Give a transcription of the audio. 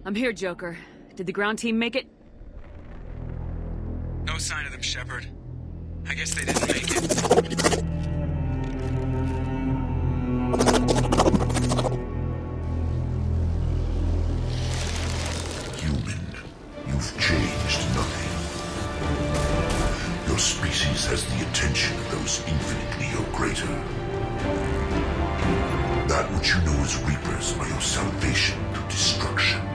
I'm here, Joker. Did the ground team make it? No sign of them, Shepard. I guess they didn't make it. You've changed nothing. Your species has the attention of those infinitely or greater. That which you know as Reapers are your salvation through destruction.